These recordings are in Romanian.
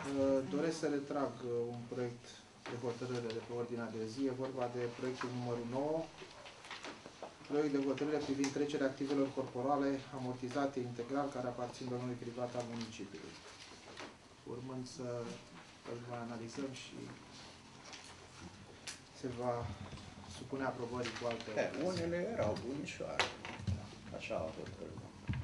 Doresc să retrag un proiect de hotărâre de pe ordinea de zi. E vorba de proiectul numărul 9, proiect de hotărâre privind trecerea activelor corporale amortizate integral care aparțin domeniului privat al municipiului. Urmând să îl mai analizăm și se va supune aprobării cu alte ocazii. Unele erau bunișoare. Așa au hotărât.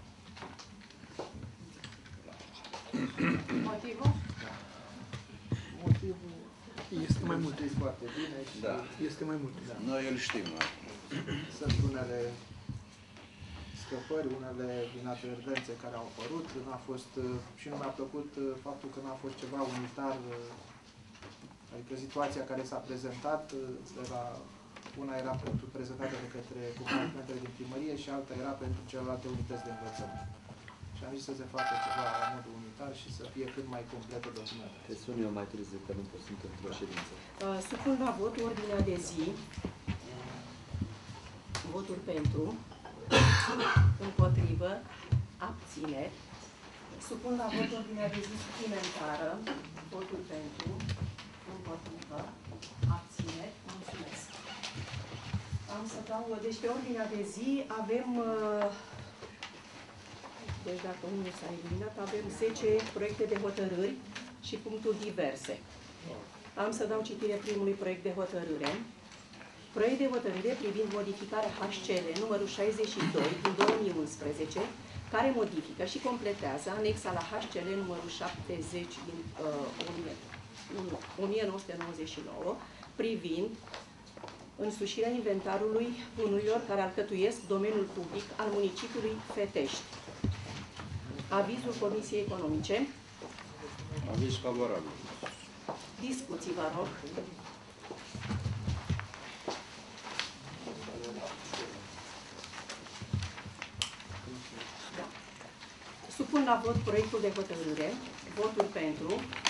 Motivul? Da. Motivul este mai mult. Știți foarte bine și da. Este mai mult. Da. Noi îl știm. Sunt unele scăpări, unele inadvertențe care au apărut. N-a fost, și nu mi-a plăcut faptul că n-a fost ceva unitar. Adică situația care s-a prezentat, una era prezentată de către compartimentele din primărie și alta era pentru celelalte unități de învățământ. Și am zis să se facă ceva la modul unitar și să fie cât mai completă documentul. Te sun eu mai târziu, că nu pot, sunt într-o ședință. Supun la vot ordinea de zi. Voturi pentru, împotrivă, abțineri. Supun la vot ordinea de zi suplimentară. Voturi pentru, împotrivă, abțineri. Mulțumesc. Am să dau, deci pe ordinea de zi avem, deci dacă unul s-a eliminat, avem 10 proiecte de hotărâri și punctul diverse. Am să dau citire primului proiect de hotărâre. Proiect de hotărâre privind modificarea HCL numărul 62 din 2011, care modifică și completează anexa la HCL numărul 70 din 1999, privind însușirea inventarului bunurilor care alcătuiesc domeniul public al municipiului Fetești. Avizul Comisiei Economice. Aviz favorabil. Discuții, vă rog. Da. Supun la vot proiectul de hotărâre. Votul pentru.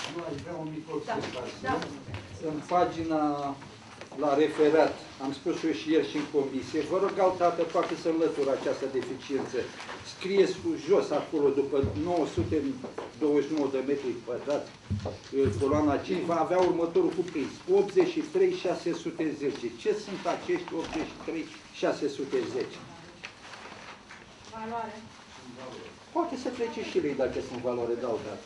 Da. În pagina la referat, am spus eu și ieri și în comisie, vă rog altă dată poate să înlătură această deficiență. Scrieți jos acolo, după 929 de metri pătrați, coloana 5, va avea următorul cuprins, 83.610. Ce sunt acești 83.610? Valoare. Poate să trece și ei dacă sunt valoare, dau dată.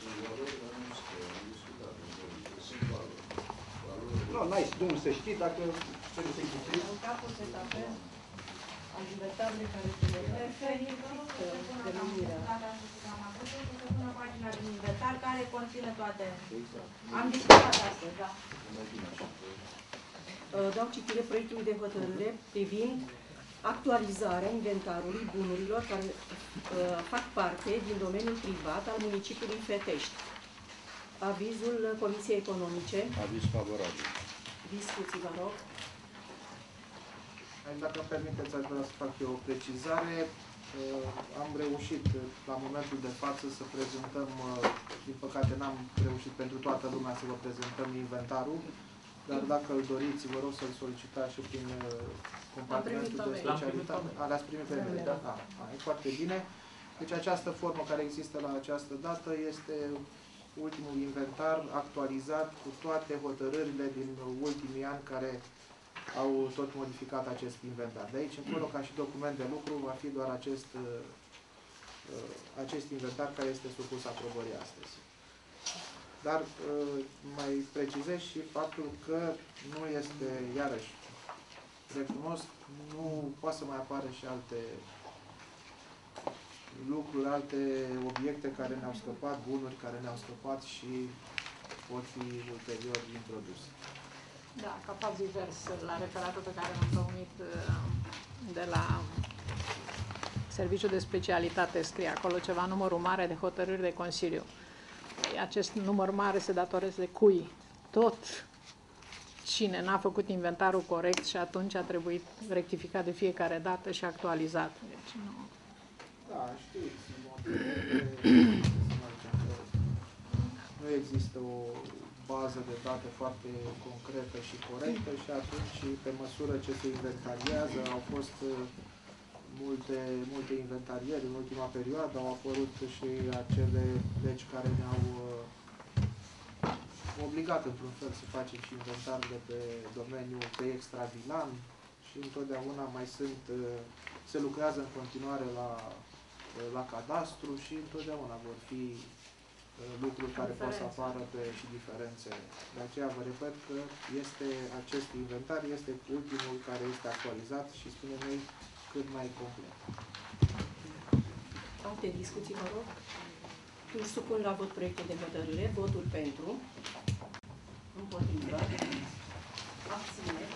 Nu, n-ai dum să știi dacă trebuie să existe. În capul se tapează inventarele care se denumirea. Pagina din inventar care conține toate. Am discutat astăzi, da. Dau citire proiectului de hotărâre privind actualizarea inventarului bunurilor care fac parte din domeniul privat al municipiului Fetești. Avizul Comisiei Economice. Aviz favorabil. Discuții, vă rog. Dacă îmi permiteți, aș vrea să fac eu o precizare. Am reușit la momentul de față să prezentăm, din păcate n-am reușit pentru toată lumea să vă prezentăm inventarul, dar dacă îl doriți, vă rog să-l solicitați și prin compartimentul de specialitate. Le-ați primit pe mail, da? E foarte bine. Deci această formă care există la această dată este ultimul inventar actualizat cu toate hotărârile din ultimii ani care au tot modificat acest inventar. De aici încolo, ca și document de lucru, va fi doar acest inventar care este supus aprobării astăzi. Dar mai precizez și faptul că nu este, iarăși, recunosc, nu poate să mai apară și alte lucruri, alte obiecte care ne-au scăpat, bunuri care ne-au scăpat și pot fi ulterior introduse. Da, capaz divers la referatul pe care l-am primit de la Serviciul de Specialitate, scrie acolo ceva, numărul mare de hotărâri de Consiliu. Acest număr mare se datorează cui? Tot cine n-a făcut inventarul corect și atunci a trebuit rectificat de fiecare dată și actualizat. Deci, nu. Da, știți, nu există o bază de date foarte concretă și corectă și atunci, pe măsură ce se inventariază, au fost multe inventarieri în ultima perioadă, au apărut și acele legi care ne-au obligat într-un fel să faceți inventar de pe domeniul pe extravilan și întotdeauna mai sunt, se lucrează în continuare la cadastru și întotdeauna vor fi lucruri care pot să apară și diferențe. De aceea vă repet că acest inventar este ultimul care este actualizat și spune noi cât mai complet. Alte discuții, vă rog? Își supun la vot proiectul de hotărâre. Votul pentru. Împotrivă. Abțineri.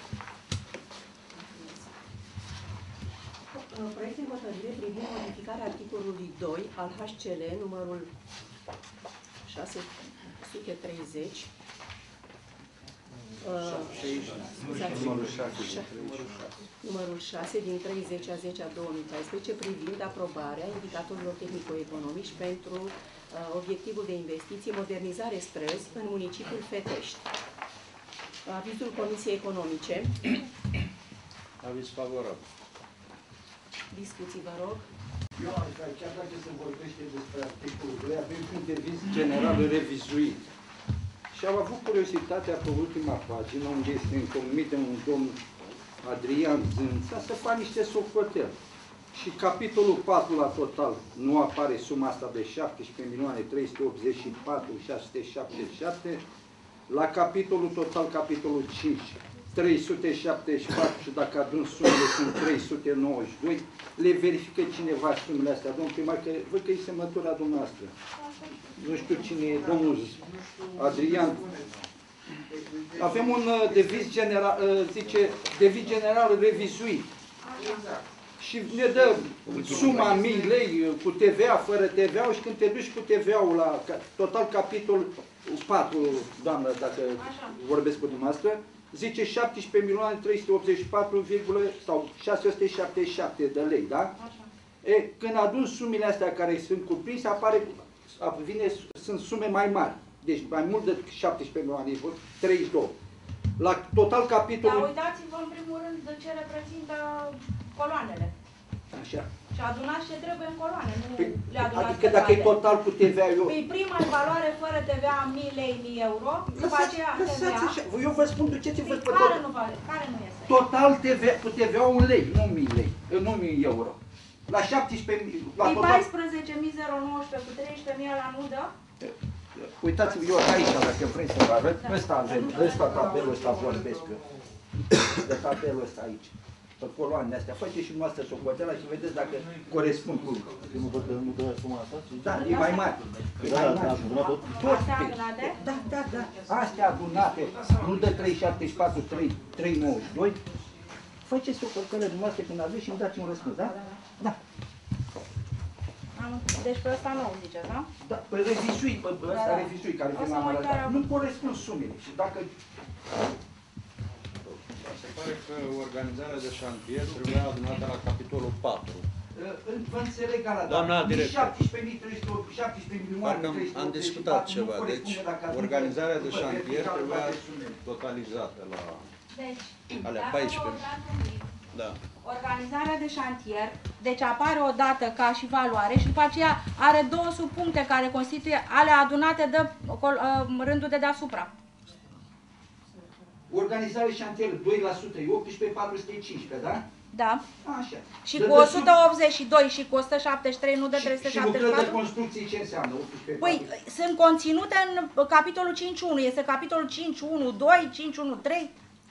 Proiect de hotărâre privind modificarea articolului 2 al HCL numărul 630. Numărul 6 din 30 a 10 a 2014 privind aprobarea indicatorilor tehnico-economici pentru obiectivul de investiții modernizare străzi în municipiul Fetești. Avizul Comisiei Economice. Aviz favorabil. Discuții, vă rog. Eu aș vrea, chiar dacă se vorbește despre articolul 2, avem un deviz general revizuit. Și am avut curiozitatea pe ultima pagină, unde este încomit de un domn Adrian Zânța, să fac niște socoteli. Și capitolul 4 la total nu apare suma asta de 17.384.677. La capitolul total, capitolul 5, 374 și dacă adun sumele sunt 392, le verifică cineva sumele astea, domnul primar, că văd că e semnătura dumneavoastră. Nu știu cine e, domnul Adrian. Avem un deviz general, zice, deviz general revizuit. Și ne dă suma 1000 lei cu TVA, fără TVA și când te duci cu TVA-ul la total capitol 4, doamnă, dacă vorbesc cu dumneavoastră, zice 17.384, sau 677 de lei, da? Așa. E, când adun sumele astea care sunt cuprinse, sunt sume mai mari. Deci mai mult de 17 milioane, 32. La total capitolul... Dar uitați-vă în primul rând de ce reprezintă coloanele. Așa. Și adunați ce trebuie în coloane, nu Păi, le adunați adică dacă e total cu TVA, eu... Păi prima în valoare fără TVA 1000 lei, 1000 euro, după aceea TVA... Eu vă spun, duceți-vă pe care nu vale? Care nu este? Total TVA, cu TVA un lei, nu 1000 lei, nu 1000 euro. La 17.000... La Păi total... 14.019 cu 13.000 la nu dă? Uitați-vă, eu aici, dacă vrei să vă arăt, ăsta tabelul ăsta vorbesc eu. De tabelul ăsta aici. Pe coloanele astea. Faceți și noastră socotela și vedeți dacă corespund cu... Nu văd că nu dă suma asta? Da, e mai mare. Da, da, adunat tot? Astea adunate? Da. Astea adunate, nu dă 374, 392. Faceți socotela dumneavoastră când aveți și îmi dați un răspuns, da? Da. Deci pe ăsta nou ziceți, da? Da, pe revizuit, pe ăsta revizuit, care fi la arătat. Nu corespund sumele. Și dacă... Se pare că organizarea de șantier trebuia adunată la capitolul 4. Vă înțeleg, doamna director, 17 milioane, parcă am discutat ceva, deci organizarea de șantier trebuia totalizată la alea 14. Da. Organizarea de șantier, deci apare o dată ca și valoare și după aceea are două subpuncte care constituie alea adunate de rândul de deasupra. Organizare șantier 2%, e 18,415, da? Da. Așa. Și cu 182 și cu 173 nu de 374? Și lucrări de construcții ce înseamnă 18,4? Păi sunt conținute în capitolul 5.1, este capitolul 5.1.2, 5.1.3.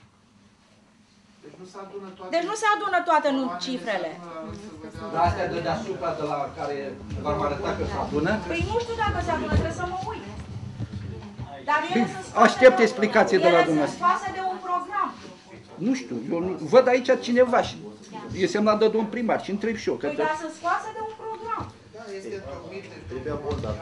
Deci nu se adună toate nu cifrele. Dar astea de deasupra, de la care v-am arătat că se adună? Păi nu știu dacă se adună, trebuie să mă uit. Dar ele sunt aștept explicație de la dumneavoastră. Ele sunt scoase de un program. Nu știu, eu nu, văd aici cineva și e semnat de domn primar și întreb și eu. Păi dar sunt scoase de un program. Da, este întocmit Trebuia bordat.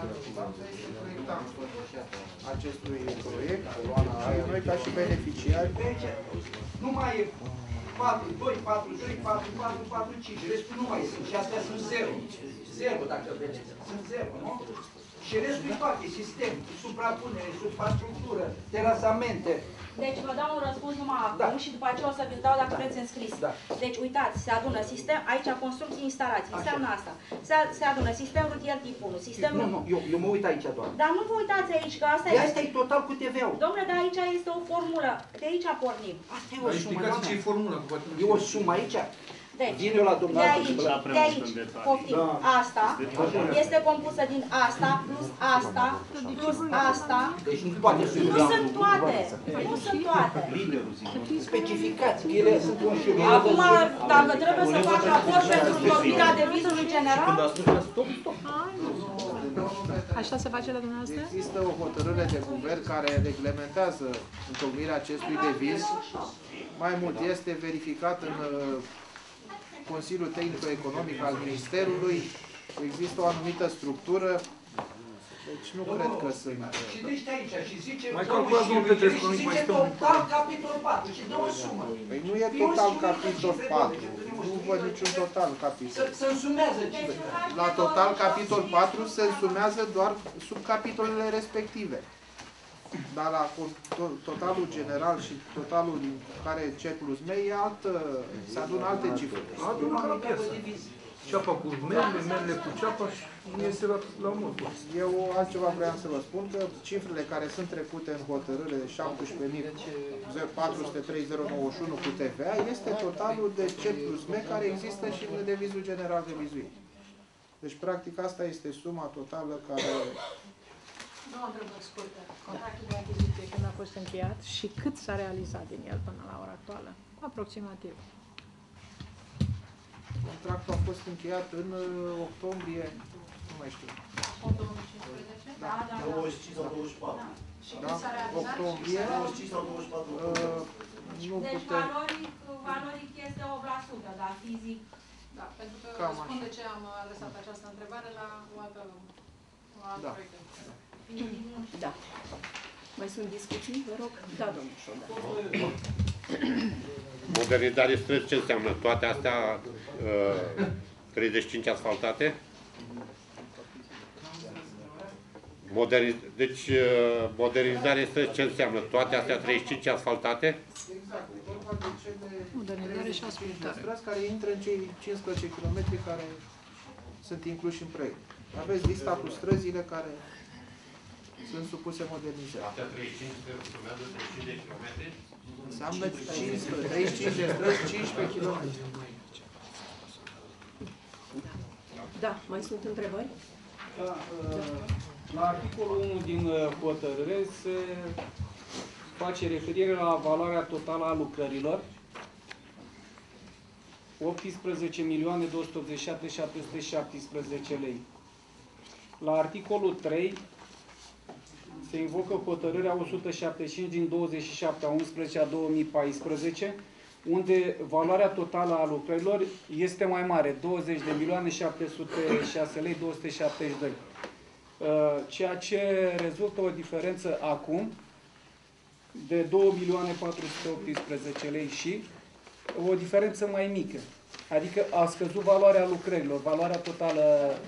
acestui proiect, coloana aia, noi ca și beneficiari. Nu mai e 4, 2, 4, 3, 4, 4, 4, 5, restul nu mai sunt și astea sunt 0. 0 dacă vedeți, sunt 0, nu? Și Și restul toate, sistem, suprapunere, suprastructură, terasamente. Deci vă dau un răspuns numai acum și după aceea o să vi dau dacă vreți în scris. Deci uitați, se adună sistem, aici construcții, instalații, înseamnă asta. Se adună sistem rutier tip 1, sistem... Nu, eu mă uit aici doar. Dar nu vă uitați aici, că asta Asta e total cu TVA-ul. Domnule, dar aici este o formulă, de aici pornim. Asta e o sumă, Explicați ce e formula. e o sumă aici. Deci, Vin eu la de aici, poftim, asta este compusă din asta, plus asta, plus asta. Deci nu toate sunt. Nu sunt toate, nu sunt toate. Specificați, ele sunt conștiente. Acum, dacă trebuie să faci raport pentru întocmirea devizului general, Așa se face la dumneavoastră? Există o hotărâre de guvern care reglementează întocmirea acestui deviz. Mai mult, este verificat în Consiliul Tehnico-Economic al Ministerului. Există o anumită structură. Deci nu cred că sunt... Și deci aici și zice... Mai calculați, domnul Petrescu, nu mai stăm. Total capitol 4 și dă o sumă. Păi nu e total capitol 4. Nu văd niciun total capitol. Se însumează cifre. La total capitol 4 se însumează doar subcapitolele respective. Dar la totalul general și totalul care C plus M e se adună alte cifre. Adună la piesă. Ceapa cu merele cu ceapa și nu iese la mult. Eu altceva vreau să vă spun că cifrele care sunt trecute în hotărâre de 17.403.091 cu TVA este totalul de C plus M care există și în devizul general revizuit. Deci, practic, asta este suma totală care... Două întrebări scurte. Contractul de achiziție când a fost încheiat și cât s-a realizat din el până la ora actuală? Aproximativ. Contractul a fost încheiat în octombrie, nu mai știu. 2015? Da, 25 sau 24. Și când s-a realizat? Octombrie. 25 sau 24. Nu Deci putem... valoric este 8%, dar fizic... Da, pentru că Cam răspund așa. de ce am adresat această întrebare la o altă proiectă. Da. Mai sunt discuții? Vă rog. Da, domnul Șoda. Modernizare străzi, ce înseamnă? Toate astea 35 asfaltate? Deci, modernizare străzi, ce înseamnă? Toate astea 35 asfaltate? Exact, e vorba de cele Modernizare și asfaltare. străzi care intră în cei 15 km care sunt incluși în proiect. Aveți lista cu străzile care sunt supuse modernizării. Astea 35 urmează 35 de km? Înseamnă 35 de străzi, 15 km. Da, mai sunt întrebări? Da, la articolul 1 din hotărâre se face referire la valoarea totală a lucrărilor. 18.287.717 lei. La articolul 3 se invocă hotărârea 175 din 27/11/2014, unde valoarea totală a lucrărilor este mai mare, 20.706 lei 272. Ceea ce rezultă o diferență acum de 2.418 lei și o diferență mai mică. Adică a scăzut valoarea lucrărilor, valoarea totală...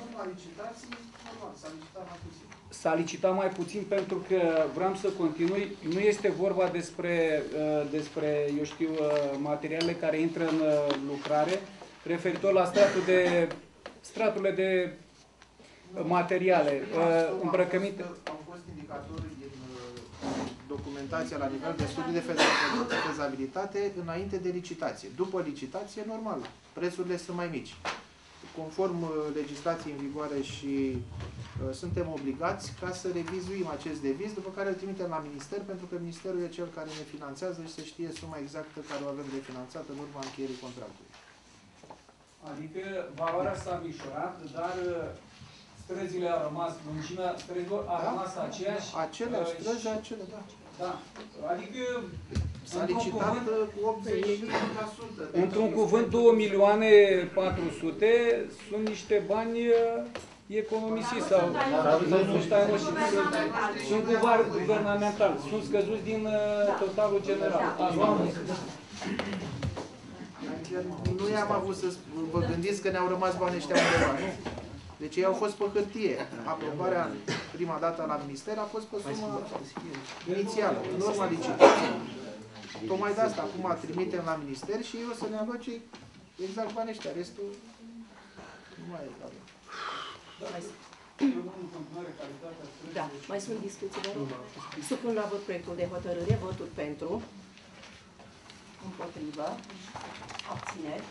S-a licitat mai puțin pentru că vreau să continui. Nu este vorba despre eu știu, materialele care intră în lucrare, referitor la straturile de materiale, îmbrăcăminte. Au fost indicatori din documentația la nivel de studii de fezabilitate înainte de licitație. După licitație, normal, prețurile sunt mai mici. Conform legislației în vigoare și suntem obligați ca să revizuim acest deviz, după care îl trimitem la minister, pentru că ministerul e cel care ne finanțează și se știe suma exactă care o avem de finanțat în urma încheierii contractului. Adică valoarea s-a mișorat, dar străzile au rămas, lungimea străzilor a rămas aceeași. Aceleași străzi, acele, da. Da. Adică s-a licitat cu 80%. Într-un cuvânt, 2.400.000 sunt niște bani economisiți sau sunt guvernamentali, sunt scăzuți din totalul general. Nu i-am avut să vă gândiți că ne-au rămas banii ăștia undeva, nu? Deci ei au fost pe hârtie. Aprobarea prima dată la minister a fost pe suma inițială, în urma licitației. Tocmai de asta acum trimitem la minister și ei o să ne aloce exact banii ăștia, restul nu mai e. Da, mai sunt discuții, vă rog. Supun la vot proiectul de hotărâre, voturi pentru, împotrivă, abțineri.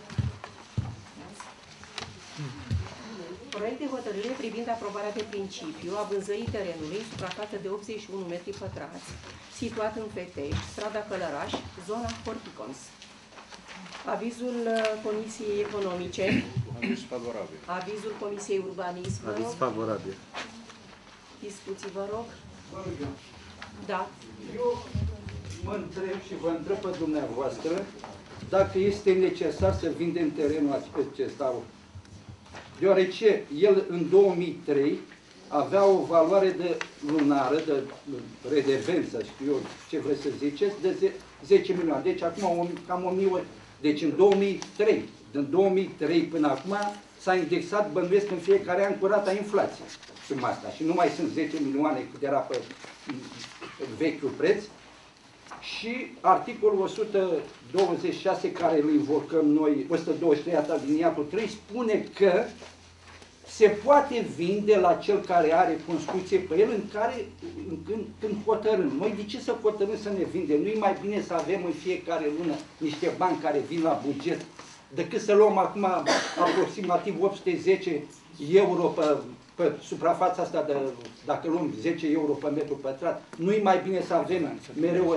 Proiect de hotărâre privind aprobarea de principiu a vânzării terenului, suprafață de 81 metri pătrați, situat în Fetești, strada Călăraș, zona Horticons. Avizul Comisiei Economice. Aviz favorabil. Avizul Comisiei Urbanism. Aviz favorabil. Discuții, vă rog. Da. Eu mă întreb și vă întreb pe dumneavoastră dacă este necesar să vindem terenul acesta. Deoarece el în 2003 avea o valoare de lunară, de redevență, știu eu ce vreți să ziceți, de 10 milioane. Deci acum cam 1000. Deci în 2003, din 2003 până acum s-a indexat, bănuiesc, în fiecare an cu rata inflației suma asta. Și nu mai sunt 10 milioane cât era pe vechiul preț. Și articolul 126 care îl invocăm noi, 123 aliniatul 3, spune că se poate vinde la cel care are construcție pe el când hotărâm. Noi de ce să hotărâm să ne vindem? Nu-i mai bine să avem în fiecare lună niște bani care vin la buget decât să luăm acum aproximativ 810 euro pe suprafața asta, dacă luăm 10 euro pe metru pătrat. Nu-i mai bine să avem mereu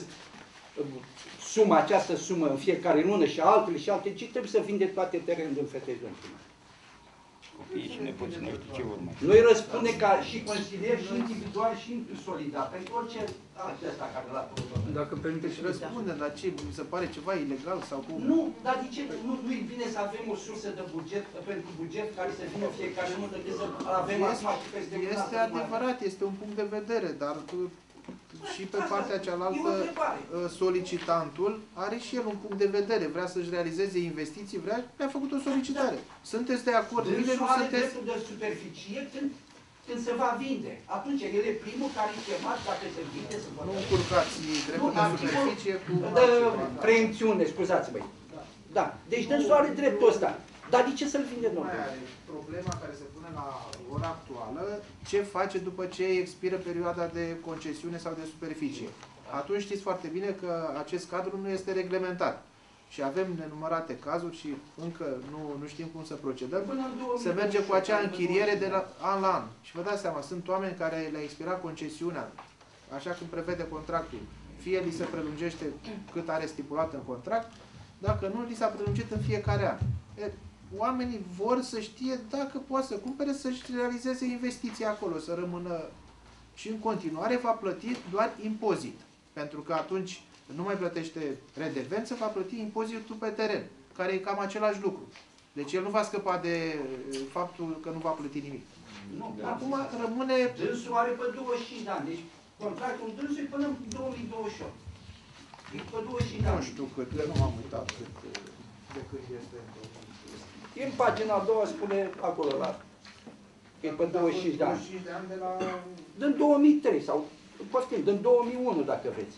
această sumă în fiecare lună și altele și alte, ci trebuie să vinde toate terenurile în Fetești. Copiii și nepoții noștri ce urmă? Noi răspunde ca și consilier, și individual, și solidar, pentru orice acesta care l-a făcut. Dacă permiteți și răspunde, dar ce, mi se pare ceva ilegal sau cum? Nu, dar de ce nu e bine să avem o sursă de buget, pentru buget care să vină fiecare lună, decât să avem acum și peste lună? Este adevărat, este un punct de vedere, dar și pe partea cealaltă solicitantul are și el un punct de vedere, vrea să-și realizeze investiții, vrea făcut o solicitare. Sunteți de acord? Dânsul are dreptul de superficie când se va vinde. Atunci el e primul care e chemat dacă se vinde să vă... Nu încurcați dreptul de superficie cu... De preemțiune, scuzați-mă. Da, deci dânsul are dreptul ăsta. Dar de ce să-l vinde noi? Problema care se pune la ora actuală, ce face după ce expiră perioada de concesiune sau de superficie. Atunci știți foarte bine că acest cadru nu este reglementat. Și avem nenumărate cazuri și încă nu știm cum să procedăm. Se merge cu acea închiriere de la an la an. Și vă dați seama, sunt oameni care le-a expirat concesiunea, așa cum prevede contractul. Fie li se prelungește cât are stipulat în contract, dacă nu, li s-a prelungit în fiecare an. Oamenii vor să știe dacă poate să cumpere, să-și realizeze investiția acolo, să rămână și în continuare va plăti doar impozit. Pentru că atunci nu mai plătește redevență, va plăti impozitul pe teren, care e cam același lucru. Deci el nu va scăpa de faptul că nu va plăti nimic. Nu, acum rămâne... Dânsul are pe 25 de ani, deci contractul dânsul e până în 2028. E pe 25 de ani. Nu știu cât, nu m-am uitat de cât este. În pagina a doua spune acolo, e pe 25 de ani. 25 de ani de la... Din 2003 sau, poftim, din 2001 dacă vreți.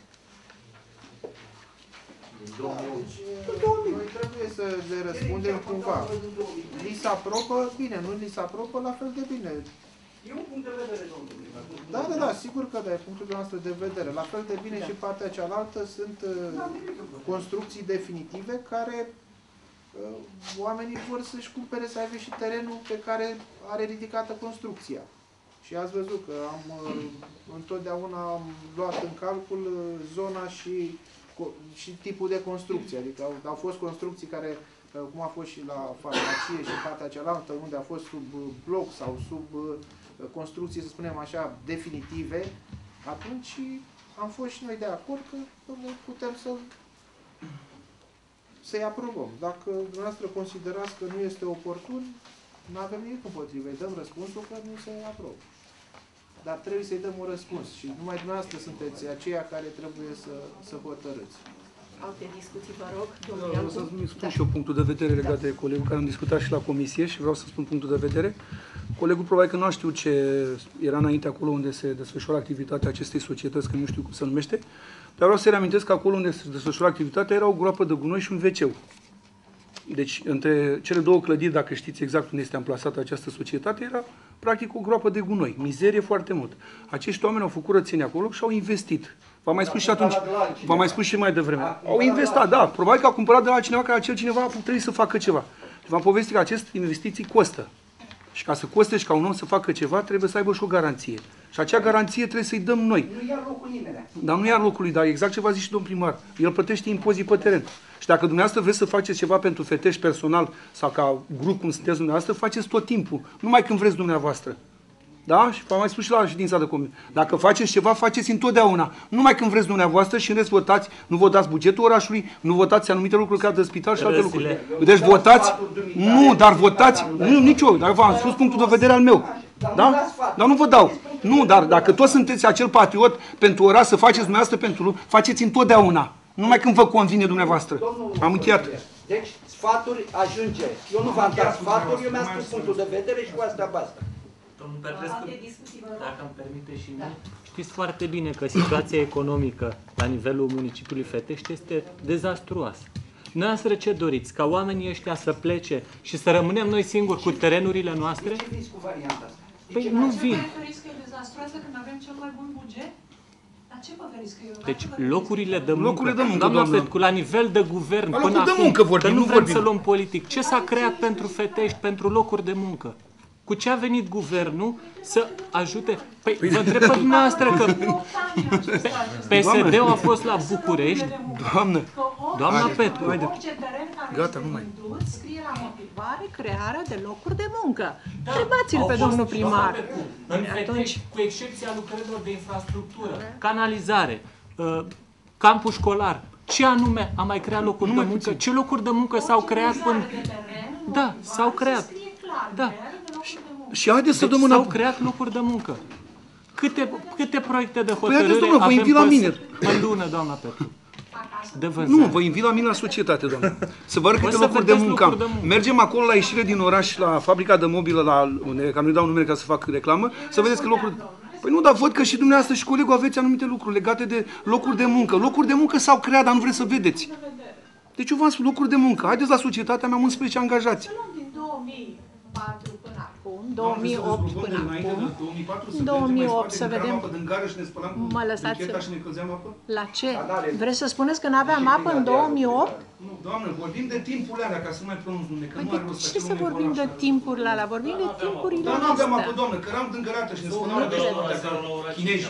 Noi trebuie să le răspundem cumva. Li se aprobă, bine, nu li se aprobă, la fel de bine. E un punct de vedere, domnule. Da, sigur că da, e punctul noastră de vedere. La fel de bine și partea cealaltă sunt construcții definitive care oamenii vor să-și cumpere, să aibă și terenul pe care are ridicată construcția. Și ați văzut că întotdeauna am luat în calcul zona și tipul de construcție. Adică au fost construcții care, cum a fost și la farmacie și partea cealaltă, unde a fost sub bloc sau sub construcții, să spunem așa, definitive, atunci am fost și noi de acord că putem să-i aprobăm. Dacă dumneavoastră considerați că nu este oportun, nu avem nimic împotrivă. Îi dăm răspunsul că nu se aprobă. Dar trebuie să-i dăm un răspuns și numai dumneavoastră sunteți aceia care trebuie să hotărâți. Alte discuții, vă rog, Vreau să spun și eu punctul de vedere legat de colegul care am discutat și la comisie și vreau să spun punctul de vedere. Colegul probabil că nu a știut ce era înainte acolo unde se desfășoară activitatea acestei societăți, că nu știu cum se numește, dar vreau să reamintesc că acolo unde se desfășoară activitatea era o groapă de gunoi și un WC. Deci, între cele două clădiri, dacă știți exact unde este amplasată această societate, era practic o groapă de gunoi. Mizerie foarte mult. Acești oameni au făcut curățenie acolo și au investit. V-am mai spus și atunci, v-am mai spus și mai devreme. Au investit, da, probabil că au cumpărat de la cineva, care acel cineva trebuie să facă ceva. V-am povestit că aceste investiții costă. Și ca să coste și ca un om să facă ceva, trebuie să aibă și o garanție. Și acea garanție trebuie să-i dăm noi. Nu ia locul nimeni. Dar nu ia locul lui, dar exact ce v-a zis și domnul primar. El plătește impozit pe teren. Și dacă dumneavoastră vreți să faceți ceva pentru Fetești personal sau ca grup cum sunteți dumneavoastră, faceți tot timpul. Numai când vreți dumneavoastră. Da? Și v-am mai spus și la ședința de comisie. Dacă faceți ceva, faceți întotdeauna. Numai când vreți dumneavoastră și în rest votați, nu votați bugetul orașului, nu votați anumite lucruri ca de spital și alte lucruri. Deci votați, nu, dar votați, nu, nicio, dar v-am spus punctul de vedere al meu. Da? Dar nu vă dau. Nu, dar dacă toți sunteți acel patriot pentru oraș să faceți dumneavoastră pentru, faceți întotdeauna. Numai când vă convine dumneavoastră. Am încheiat. Deci, sfaturi ajunge. Eu nu v-am dat sfaturi, eu mi-am spus punctul de vedere și cu asta basta. Domnul Petrescu, dacă îmi permite și mie, știți foarte bine că situația economică la nivelul municipiului Fetești este dezastruoasă. Noastră ce doriți? Ca oamenii ăștia să plece și să rămânem noi singuri cu terenurile noastre? De ce veniți cu varianta asta? Păi nu vin. Deci locurile de muncă, doamna Petcu, la nivel de guvern, până acum, că nu vrem să luăm politic, ce s-a creat pentru Fetești, pentru locuri de muncă? Cu ce a venit guvernul să ajute? Păi vă întreb pe dumneavoastră că PSD-ul a fost la București. Doamna Petcu. Gata, nu mai. Scrie la motivare crearea de locuri de muncă. Întrebați-l pe domnul primar. În Fetești, cu excepția lucrărilor de infrastructură, canalizare, campus școlar, ce anume a mai creat locuri de muncă? Ce locuri de muncă s-au creat până... Da, s-au creat. Da. Și haideți să dăm una... S-au creat locuri de muncă. Câte proiecte de hotărâre vă invit la mine. În lună, doamna Petru? De vânzare. Nu, vă invit la mine la societate, doamnă. Să vă arăt câte locuri de muncă am. Mergem acolo la ieșire din oraș, la fabrica de mobilă, ca nu-i dau numele ca să fac reclamă, să vedeți că locuri... Păi nu, dar văd că și dumneavoastră și colegul aveți anumite lucruri legate de locuri de muncă. Locuri de muncă s-au creat, dar nu vreți să vedeți. Deci eu v-am spus locuri de muncă. Haideți la societatea mea, am 11 angajați. 2004 până acum, 2008 până acum, 2008 să vedem, mă lăsați, la ce? Vreți să spuneți că n-aveam apă în 2008? Nu, doamnă, vorbim de timpurile alea, ca să nu mai pronunț nume, că nu are rost. Ce să vorbim de timpurile alea? Vorbim de timpurile astea. Dar nu aveam apă, doamnă, că eram dângărată și ne spuneau de chinezi.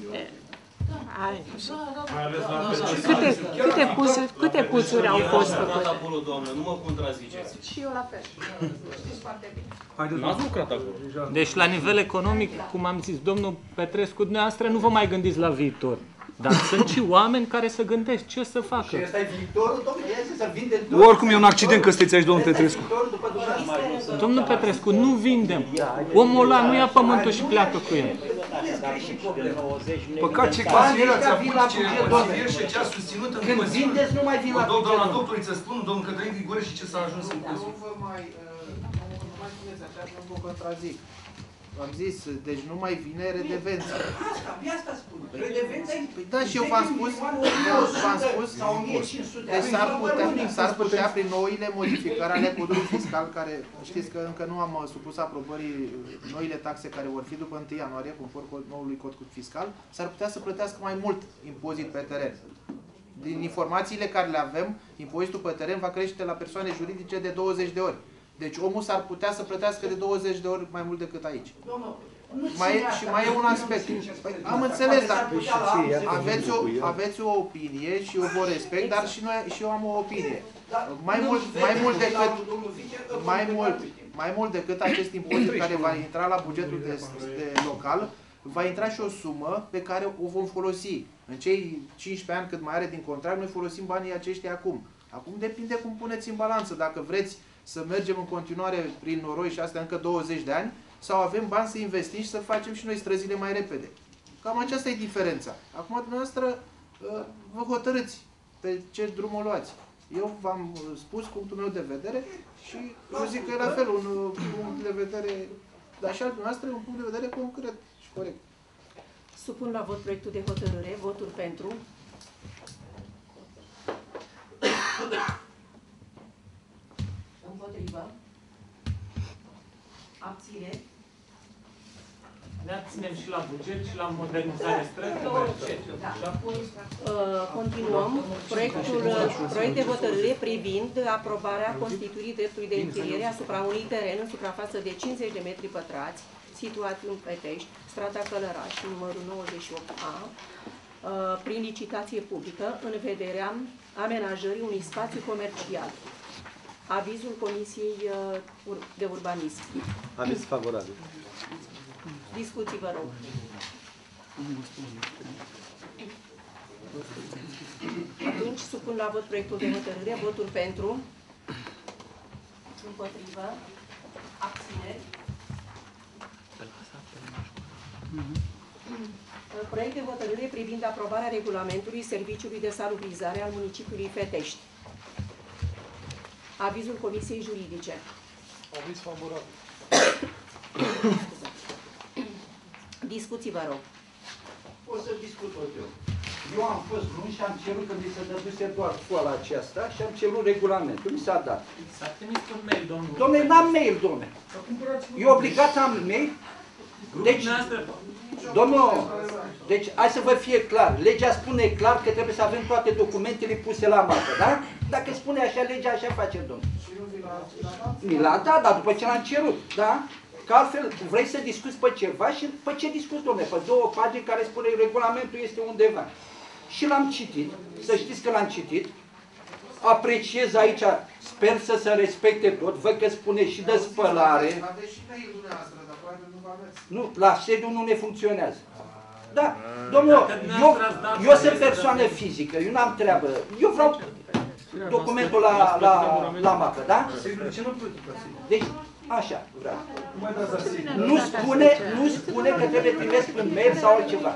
Câte puțuri au fost făcute? Nu mă contraziceți. Și eu la fel. Știți foarte bine. N-ați lucrat acolo. Deci la nivel economic, cum am zis, domnul Petrescu, dumneavoastră nu vă mai gândiți la viitor. Dar sunt și oameni care să gândesc ce să facă. Și ăsta e viitorul, domnule, să vinde... Oricum e un accident că sunteți aici, domnul Petrescu. Domnul Petrescu, nu vindem. Omul ăla nu ia pământul și pleacă cu el. Păcat ce consilier ați avut, ce consilier și ce a susținut în Când vindeți, nu mai vin la buget. Doamna doctoriță spun, domnul Cătălin Grigore și ce s-a ajuns în curs. Nu vă mai spuneți așa, nu vă contrazic. Am zis, deci nu mai vine redevența. Asta spun. Redevența e... Da, și eu v-am spus, deci s-ar putea prin noile modificări ale codului fiscal, care știți că încă nu am supus aprobării noile taxe care vor fi după 1 ianuarie, conform noului cod fiscal, s-ar putea să plătească mai mult impozit pe teren. Din informațiile care le avem, impozitul pe teren va crește la persoane juridice de 20 de ori. Deci omul s-ar putea să plătească de 20 de ori mai mult decât aici. Și mai e un aspect. Păi, am înțeles, dar aveți o opinie și eu vă respect, dar și eu am o opinie. Mai mult decât acest impozit care va intra la bugetul de local, va intra și o sumă pe care o vom folosi. În cei 15 ani cât mai are din contract, noi folosim banii aceștia acum. Acum depinde cum puneți în balanță. Dacă vreți să mergem în continuare prin noroi și astea încă 20 de ani, sau avem bani să investim și să facem și noi străzile mai repede. Cam aceasta e diferența. Acum, dumneavoastră, vă hotărâți pe ce drum o luați. Eu v-am spus punctul meu de vedere și eu zic că e la fel un punct de vedere dar și al dumneavoastră e un punct de vedere concret și corect. Supun la vot proiectul de hotărâre. Voturi pentru. Împotrivă. Abține. Ne abținem și la buget și la modernizare străzilor. Continuăm. Proiect de hotărâre privind aprobarea constituirii dreptului de închiriere asupra unui teren în suprafață de 50 de metri pătrați, situat în Petești, strada Călăraș, numărul 98A, prin licitație publică, în vederea amenajării unui spațiu comercial. Avizul Comisiei de Urbanism. Aviz favorabil. Discuții, vă rog. Atunci supun la vot proiectul de hotărâre. Voturi pentru. Împotrivă. Abțineri. Proiect de hotărâre privind aprobarea regulamentului Serviciului de Salubrizare al municipiului Fetești. Avizul Comisiei Juridice. Aviz favorabil. Discuții, vă rog. O să discut tot eu. Eu am fost luni și am cerut că mi se dăduse doar școala aceasta și am cerut regulamentul. Mi s-a dat. S-a trimis un mail, domnul. Dom'le, n-am mail, dom'le. E obligat să am mail? Deci, domnul, deci hai să vă fie clar. Legea spune clar că trebuie să avem toate documentele puse la masă, da? Dacă spune așa legea, așa facem, domnul. Mi l-a dat, dar după ce l-am cerut, da? Că altfel vrei să discuți pe ceva și pe ce discuți, domnule? Pe 2 pagini care spune regulamentul este undeva. Și l-am citit, să știți că l-am citit, apreciez aici, sper să se respecte tot, văd că spune și de spălare. Nu, la sediu nu ne funcționează. Da, domnul, eu sunt persoană fizică, eu n-am treabă, eu vreau documentul la mapă, da? Deci, așa, vreau. Nu spune că trebuie trimis prin mail sau altceva.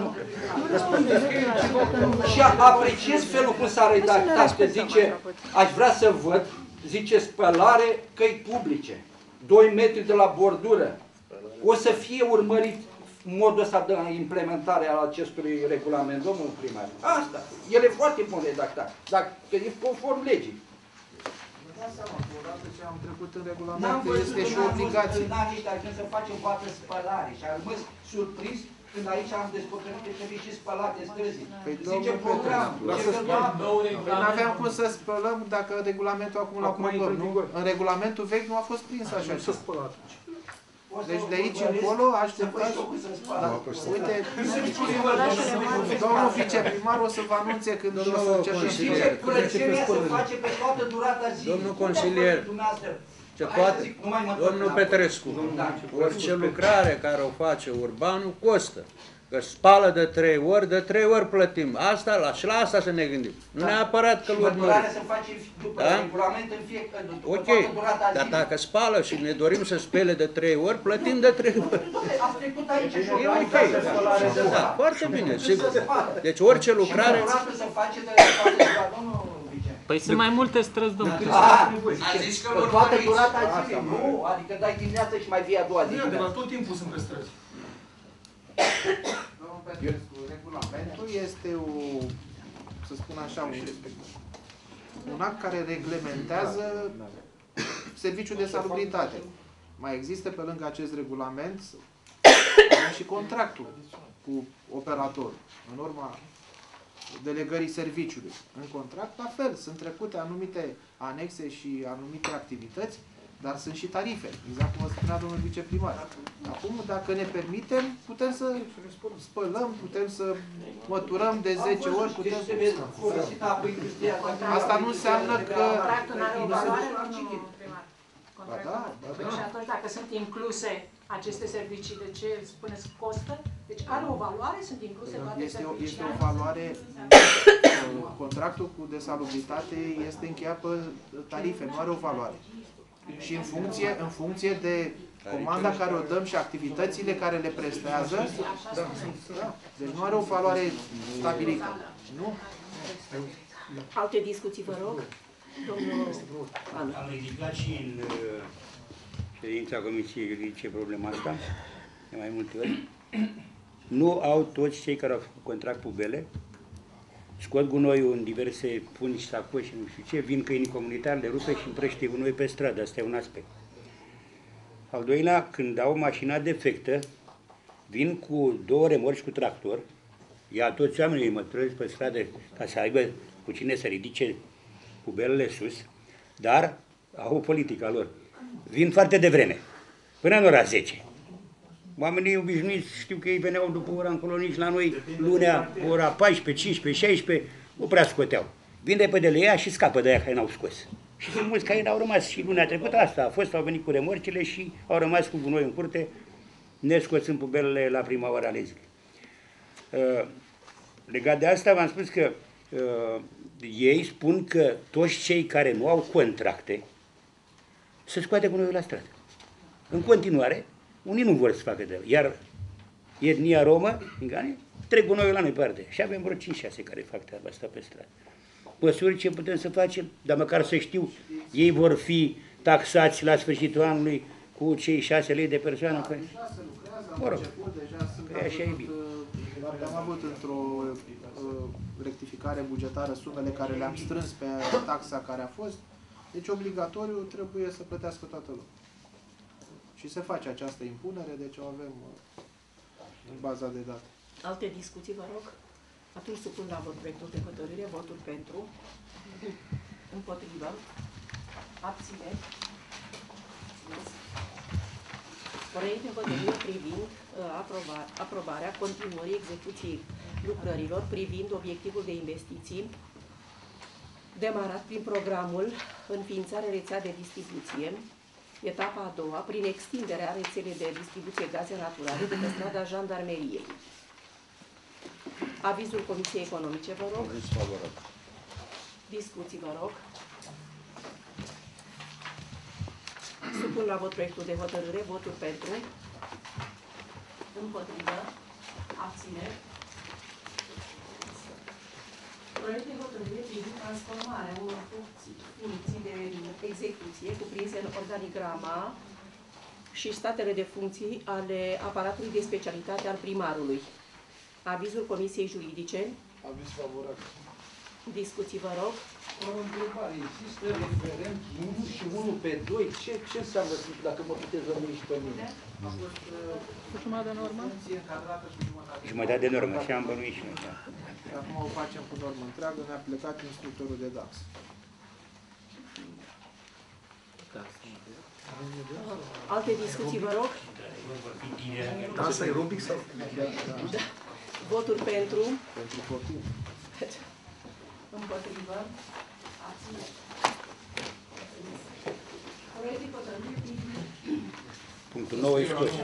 Și apreciez felul cum s-a redactat, că zice, aș vrea să văd, zice spălare căi publice, 2 metri de la bordură. O să fie urmărit modul ăsta de implementare al acestui regulament, domnul primar. Asta, el e foarte bun redactat, dacă e conform legii. Odată ce am trecut în regulament, este și o obligație. N-am nici când să facem poate spălare și am rămas surprins când aici am descoperit că trebuie și spălate străzii. Zice program. Nu aveam cum să spălăm dacă regulamentul acum l-a aprobăm, nu? În regulamentul vechi nu a fost prins așa ceva. Deci de aici încolo așteptați. Uite, domnul viceprimar o să vă anunțe când o să începem. Zice curățenia se face pe toată durata zilei. Domnul consilier, ce poate, domnul Petrescu, orice lucrare care o face urbanul costă. Că spală de 3 ori, de 3 ori plătim. Asta, și la asta să ne gândim. Nu neapărat că-l urmărim. Se face după regulament în fiecare, ok, dar dacă spală și ne dorim să spele de 3 ori, plătim de 3 ori. Ați trecut aici și e ok. Da, foarte bine, sigur. Deci orice lucrare... Păi sunt mai multe străzi, domnul. A zis că toată durata zilei, nu? Adică dai dimineața și mai vii a doua zi. Tot timpul sunt pe străzi. Domnul Petrescu, regulamentul este să spun așa, un act care reglementează serviciul de salubritate. Mai există pe lângă acest regulament și contractul cu operatorul. În urma delegării serviciului. În contract, la fel, sunt trecute anumite anexe și anumite activități, dar sunt și tarife, exact cum vă spunea domnul viceprimar. Acum, dacă ne permitem, putem să spălăm, putem să măturăm de 10 ori, putem să... Asta nu înseamnă că... Contractul nu are o valoare, domnul primar. Da. Și atunci, dacă sunt incluse aceste servicii, de ce spuneți costă? Deci are o valoare, sunt incluse toate serviciile. Este o valoare, contractul cu desalubritate este încheiat pe tarife, nu are o valoare. Și în funcție de comanda care o dăm și activitățile care le prestează, deci nu are o valoare stabilită. Nu? Alte discuții, vă rog? Domnul Am ridicat și în ședința Comisiei Juridice problema asta, de mai multe ori. Nu au toți cei care au făcut contract pubele, scot gunoiul în diverse pungi, sacoși și nu știu ce, vin câinii comunitari, le rupe și împrăște gunoi pe stradă. Asta e un aspect. Al doilea, când au mașina defectă, vin cu 2 remorci cu tractor, ia toți oamenii, îi măturăsc pe stradă ca să aibă cu cine să ridice pubelele sus, dar au o politică a lor. Vin foarte devreme, până în ora 10. Oamenii obișnuiți știu că ei veneau după ora încolo, nici la noi, lunea, ora 14, 15, 16, nu prea scoteau. Vin repede le ia și scapă de aia care n-au scos. Și sunt mulți care n-au rămas și lunea trecută asta a fost, au venit cu remorcile și au rămas cu gunoi în curte, nescoțând pubelele la prima oră ale zilei. Legat de asta v-am spus că ei spun că toți cei care nu au contracte să scoate gunoiul la stradă. În continuare, unii nu vor să facă de el. Iar etnia romă, trec gunoiul la noi parte. Și avem vreo 5-6 care fac treaba asta pe stradă. Măsuri ce putem să facem, dar măcar să știu, ei vor fi taxați la sfârșitul anului cu cei 6 lei de persoană. Da, deja se lucrează, am început, deja am avut într-o rectificare bugetară sumele care le-am strâns pe taxa care a fost. Deci obligatoriu trebuie să plătească toată lumea. Și se face această impunere, deci o avem în baza de date. Alte discuții, vă rog? Atunci supun la vot proiectul de hotărâre, votul pentru, împotrivă, abțineri. Proiect de hotărâre privind aprobarea continuării execuției lucrărilor privind obiectivul de investiții demarat prin programul înființare rețea de distribuție, etapa a doua, prin extinderea rețelei de distribuție gaze naturale de pe strada Jandarmeriei. Avizul Comisiei Economice, vă rog. Discuții, vă rog. Supun la vot proiectul de hotărâre, votul pentru, împotrivă, abțineri. Proiect de hotărâre privind transformarea unor funcții de execuție cuprinse în organigrama și statele de funcții ale aparatului de specialitate al primarului. Avizul Comisiei Juridice. Aviz favorabil. Discuții, vă rog. O întrebare. Există referent 1 și 1 pe 2? Ce înseamnă, dacă mă puteți rămâne și pe mine? A fost cu jumătate de normă? încadrată și jumătate. Jumătate de normă, așa am bănuit și noi. Da. Acum o facem cu normă întreagă, ne-a plecat instructorul de DAX. Alte discuții, vă rog? Asta e rubic sau? Da. Voturi pentru? Pentru copii. Împotrivă. Abțineri. Punctul 9 e scos.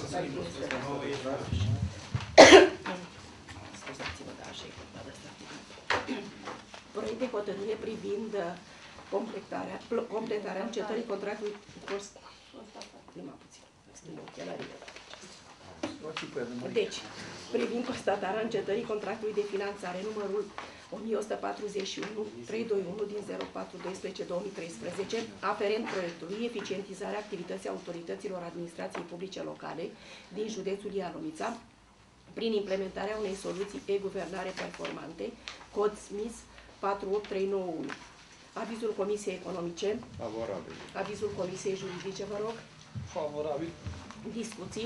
Proiect de hotărâre privind completarea încetării contractului Deci, privind constatarea încetării contractului de finanțare numărul 1141 321 din 04/12/2013, aferent proiectului eficientizarea activității autorităților administrației publice locale din județul Ialomița, prin implementarea unei soluții e-guvernare performante, cod SMIS 48391. Avizul Comisiei Economice. Favorabil. Avizul Comisiei Juridice, vă rog. Favorabil. Discuții.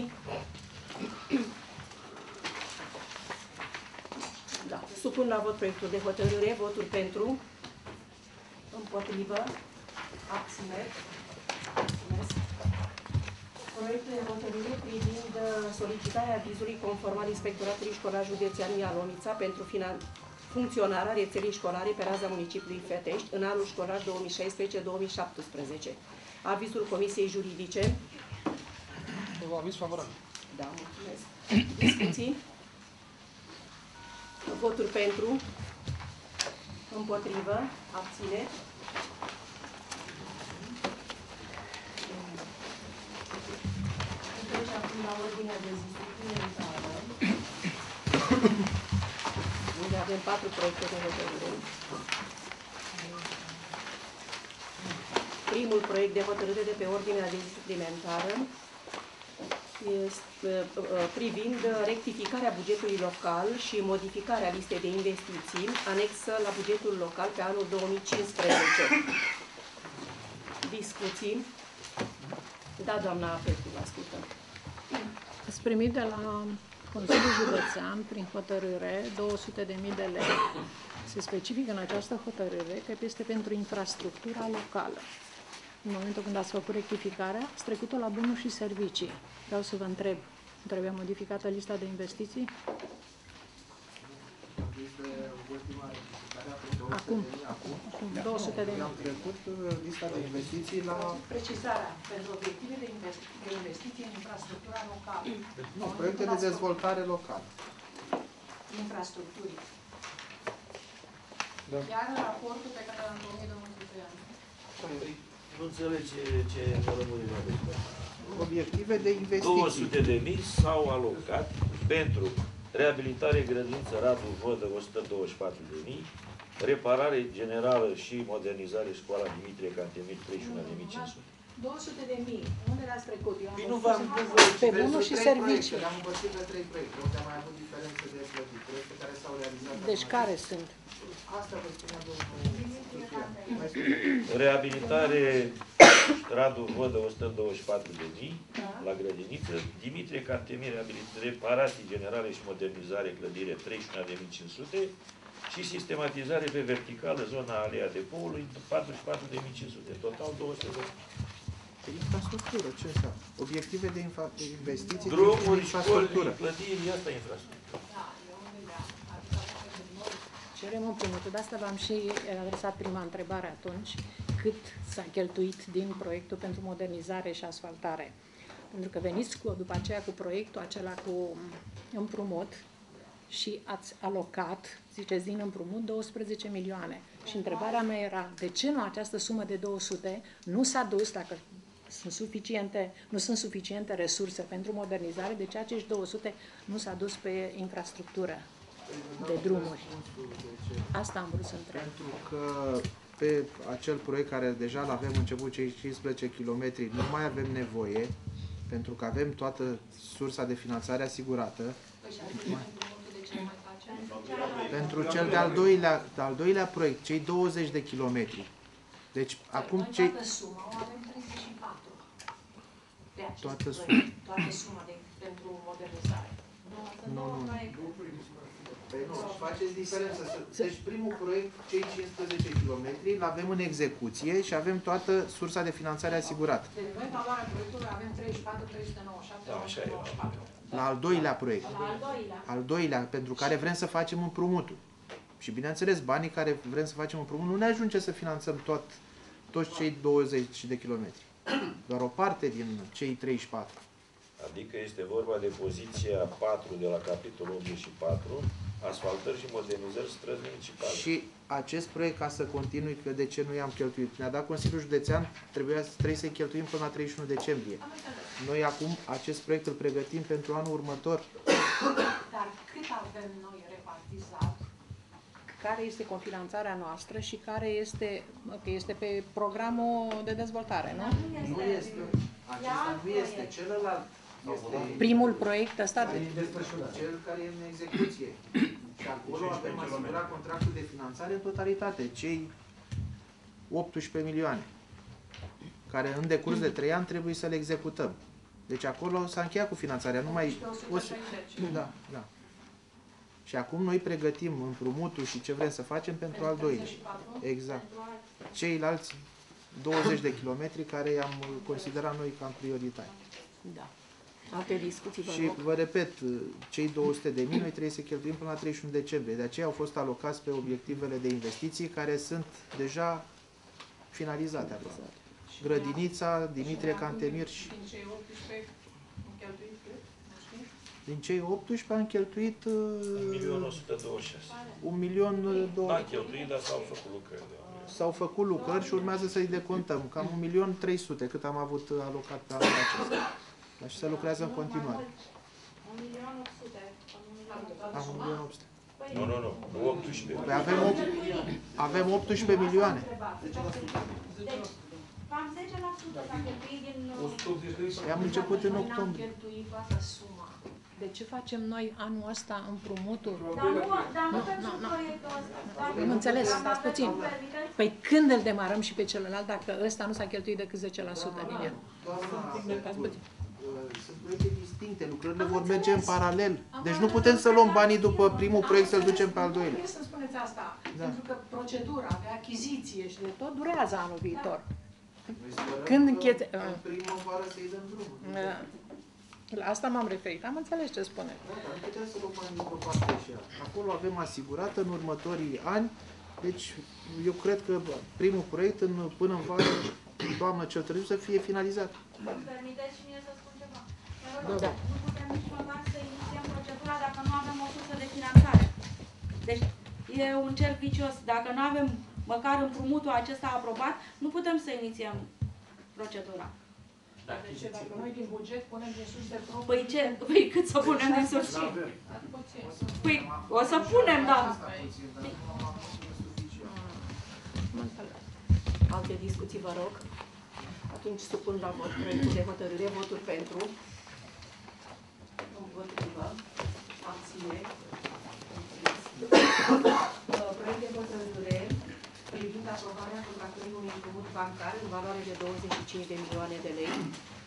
Da. Supun la vot proiectul de hotărâre. Votul pentru. Împotrivă. Abțineri. Proiectul de hotărâre privind solicitarea avizului conform al Inspectoratului Școlar Județean Ialomița pentru funcționarea rețelei școlare pe raza municipiului Fetești în anul școlar 2016-2017. Avizul Comisiei Juridice. Aviz favorabil. Da, mulțumesc. Discuții. Voturi pentru. Împotrivă. Abțineri. Deci acum la ordinea de zi suplimentară, unde avem 4 proiecte de hotărâre. primul proiect de hotărâre de pe ordinea de zi suplimentară privind rectificarea bugetului local și modificarea listei de investiții anexă la bugetul local pe anul 2015. Discuții. Da, doamna Pecu, vă ascultăm. Ați primit de la Consiliul Județean, prin hotărâre, 200.000 de lei. Se specifică în această hotărâre că este pentru infrastructura locală. În momentul când ați făcut rectificarea, ați trecut-o la bunuri și servicii. Vreau să vă întreb, trebuie modificată lista de investiții? Acum 200.000. Am trecut lista de investiții la... Precizarea pentru obiective de investiții în infrastructura locală. Nu, proiecte de dezvoltare locală. Infrastructurii. Da. Iar raportul pe care l-am primit domnul Ciprian. Nu înțeleg ce mă rămâne la deci. Obiective de investiții. 200.000 s-au alocat pentru reabilitare grădiniță Radu Vădă 124.000, reparare generală și modernizare școala Dimitrie Cantemir 31.500. 200.000. Unde le-ați trecut? Păi nu v-am pe bunuri și servicii. Le-am împărțit pe 3 proiecte, unde am mai avut diferențe de plătit. Proiecte care s-au realizat. Deci care sunt? Asta vă spunea domnul Ciprian. Reabilitare Radu Vădă 124.000 la grădiniță, Dimitrie Cantemir reparații generale și modernizare clădire 31.500 și sistematizare pe verticală zona alea depoului 44.500, total 200.000. Infrastructură, ce înseamnă? Obiective de investiții. Drumuri, școli, clădiri, asta e infrastructură. Cerem împrumutul, de asta v-am și adresat prima întrebare atunci, cât s-a cheltuit din proiectul pentru modernizare și asfaltare. Pentru că veniți după aceea cu proiectul acela cu împrumut și ați alocat, ziceți din împrumut, 12 milioane. Și întrebarea mea era, de ce nu această sumă de 200 nu s-a dus, dacă nu sunt suficiente resurse pentru modernizare, de ce acești 200 nu s-a dus pe infrastructură de drumuri? Asta am vrut să întreb. Pentru că pe acel proiect care deja l-avem început, cei 15 km, nu mai avem nevoie, pentru că avem toată sursa de finanțare asigurată. Pentru cel de-al doilea proiect, cei 20 de kilometri. Deci, acum cei... Toată suma o avem 34. Toată suma. Toată suma pentru modernizare. Nu. Păi nu, faceți diferență. Deci primul proiect, cei 15 km, îl avem în execuție și avem toată sursa de finanțare asigurată. Deci noi, valoarea proiectului, avem 34, 397, 194. La al doilea proiect. La al doilea. Al doilea, pentru care vrem să facem împrumutul. Și bineînțeles, banii care vrem să facem împrumut nu ne ajunge să finanțăm toți cei 20 de kilometri. Doar o parte din cei 34. Adică este vorba de poziția 4 de la capitolul 84, asfaltări și modernizări străzi municipale. Și acest proiect, ca să continui, că de ce nu i-am cheltuit? Ne-a dat Consiliul Județean, trebuie să-i cheltuim până la 31 decembrie. Noi acum acest proiect îl pregătim pentru anul următor. Dar cât avem noi repartizat? Care este cofinanțarea noastră și care este pe programul de dezvoltare, nu? Nu este. Acesta nu este. Celălalt este... Primul proiect ăsta de... Cel care e în execuție. Și acolo avem asigurat contractul de finanțare în totalitate. Cei 18 milioane. Care în decurs de 3 ani trebuie să le executăm. Deci acolo s-a încheiat cu finanțarea. Numai... Da. Și acum noi pregătim împrumutul și ce vrem să facem pentru al doilea. Exact. Ceilalți 20 de kilometri care i-am considerat noi ca prioritari. Da. Alte discuții, vă Și rog. vă repet, cei 200 de mii noi trebuie să cheltuim până la 31 decembrie. De aceea au fost alocați pe obiectivele de investiții care sunt deja finalizate acolo. Grădinița, Dimitrie Cantemir și... Din cei 18 am cheltuit... 1.126.000. 1.200.000. N-am cheltuit, dar s-au făcut lucrări. S-au făcut lucrări și urmează să-i decontăm. Cam 1.300.000 cât am avut alocat pe anul acesta. Dar și se lucrează în continuare. 1.800.000. Nu, 18. Păi avem 18 milioane. Cam 10% s-a cheltuit din... 180 de lei. Am început în octombrie. Noi n-am cheltuit toată suma. De ce facem noi anul ăsta împrumuturi? Dar nu pentru proiectul ăsta. Am înțeles, stați puțin. Păi când îl demarăm și pe celălalt dacă ăsta nu s-a cheltuit decât 10% din el? Sunt proiecte distincte, lucrările vor merge în paralel. Deci nu putem să luăm banii după primul proiect să-l ducem pe al doilea. Trebuie să spuneți asta, pentru că procedura de achiziție și de tot durează anul viitor. Când închete... În primăvară să-i dăm drumul. La asta m-am referit, am înțeles ce spune. Nu putem să luăm banii după partea aceea. Acolo avem asigurată în următorii ani. Deci eu cred că primul proiect până în vară, toamnă cel târziu, să fie finalizat. Îmi permiteți și mie să spun ceva? Da. Nu putem nici măcar să inițiem procedura dacă nu avem o sursă de finanțare. Deci e un cerc vicios. Dacă nu avem măcar împrumutul acesta aprobat, nu putem să inițiem procedura. Deci dacă noi din buget punem din sus de proprii... Păi ce? Păi cât să punem din sus? Păi o să punem, da. Alte discuții, vă rog. Atunci supun la vot proiectul de hotărâre. Voturi pentru. Împotrivă. Abțineri. Proiect de hotărâre privind aprobarea contractului unui împrumut bancar în valoare de 25 de milioane de lei.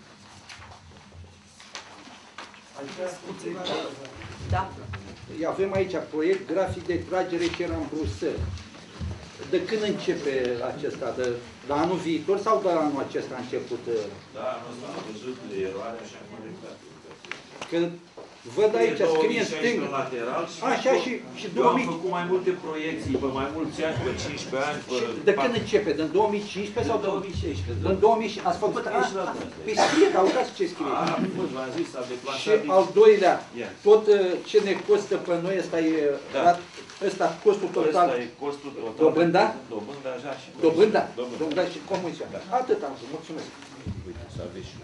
Da. Avem aici proiect grafic de tragere ce era în Bruxelles. De când începe acesta? De anul viitor sau de anul acesta a început? Da, anul ăsta am văzut eroarea și am corectat. Că văd aici, scrie în stâng. Așa și 2000. Eu am făcut mai multe proiecții, pe mai mulți ani, pe 15 ani. De când începe? Din 2015 sau 2016? Din 2016. Ați făcut? Păi scrie, că audați ce scrie. V-am zis, s-a deplasat. Și al doilea, tot ce ne costă pe noi, ăsta costul total. Ăsta e costul total. Dobânda? Dobânda, așa și... Dobânda? Dobânda și comisia. Atât am zis, mulțumesc. Uite, să aveți și...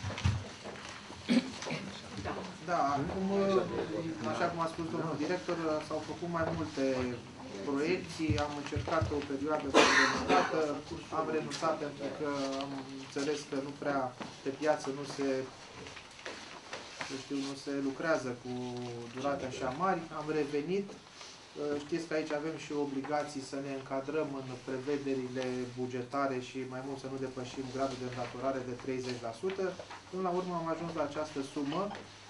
Da, acum, așa cum a spus domnul director, s-au făcut mai multe proiecții, am încercat o perioadă limitată, am renunțat pentru că am înțeles că nu prea pe piață nu se lucrează cu durate așa mari, am revenit. Știți că aici avem și obligații să ne încadrăm în prevederile bugetare și mai mult să nu depășim gradul de îndatorare de 30%. Până la urmă am ajuns la această sumă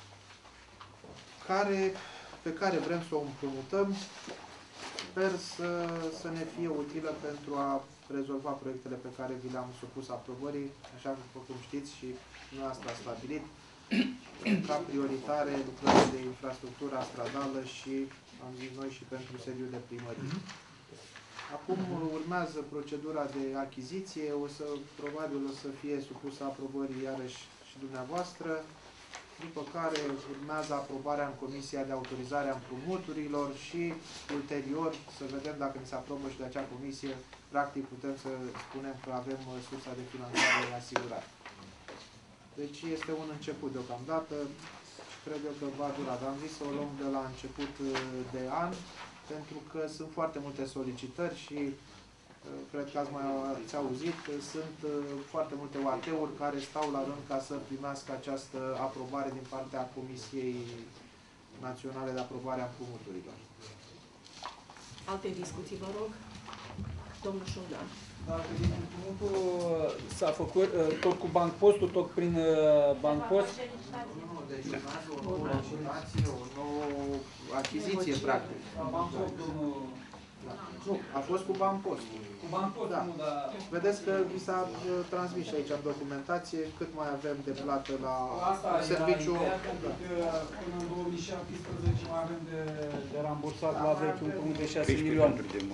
pe care vrem să o împrumutăm. Sper să ne fie utilă pentru a rezolva proiectele pe care vi le-am supus aprobării, așa cum știți și dumneavoastră a stabilit, ca prioritare lucrările de infrastructură stradală și, am zis noi, și pentru sediul de primărie. Acum urmează procedura de achiziție, probabil o să fie supusă aprobării iarăși și dumneavoastră, după care urmează aprobarea în Comisia de Autorizare a Împrumuturilor și ulterior să vedem dacă ni se aprobă și de acea comisie, practic putem să spunem că avem sursa de finanțare asigurată. Deci este un început deocamdată și cred eu că va dura. Dar am zis să o luăm de la început de an, pentru că sunt foarte multe solicitări și cred că ați auzit, sunt foarte multe OAT-uri care stau la rând ca să primească această aprobare din partea Comisiei Naționale de Aprobare a Împrumuturilor. Alte discuții, vă rog. Domnul Șoldan. Împrumutul s-a făcut tot cu Banpostul, tot prin Banpost? Deci urmează o nouă licitație, o nouă achiziție, practic. Nu, a fost cu Banpost. Cu Banpost, da. Nu, dar... Vedeți că vi s-a transmis și aici în documentație cât mai avem de plată la serviciu. Pentru că până în 2017 mai avem de rambursat la vechi un punct de 6 milioane.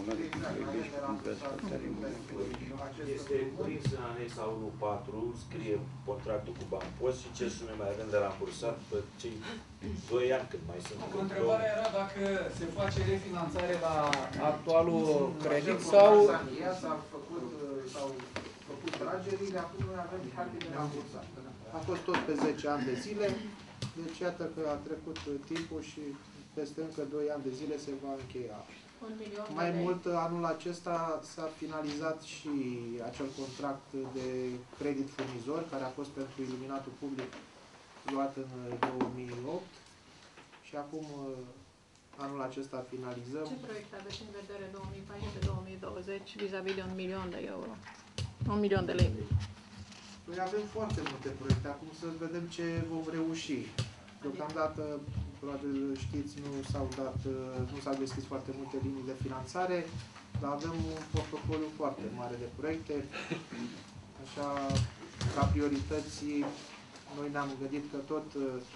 Este prins în anexa 1.4, scrie contractul cu Banpost și ce sume mai avem de rambursat pe cei 2 ani cât mai sunt. Întrebarea era dacă se face refinanțare la actualul credit sau... S-au făcut tragerile, acum noi avem carte de rambursat. A fost tot pe 10 ani de zile, deci iată că a trecut timpul și peste încă 2 ani de zile se va încheia. 1 milion Mai de lei. mult, anul acesta s-a finalizat și acel contract de credit furnizor, care a fost pentru iluminatul public luat în 2008 și acum anul acesta finalizăm. Ce proiect aveți în vedere 2014-2020 vis-a-vis de 1 milion de euro? 1 milion de lei. Noi avem foarte multe proiecte, acum să vedem ce vom reuși. Deocamdată, probabil știți, nu s-au deschis foarte multe linii de finanțare, dar avem un portofoliu foarte mare de proiecte. Așa, ca priorități, noi ne-am gândit că tot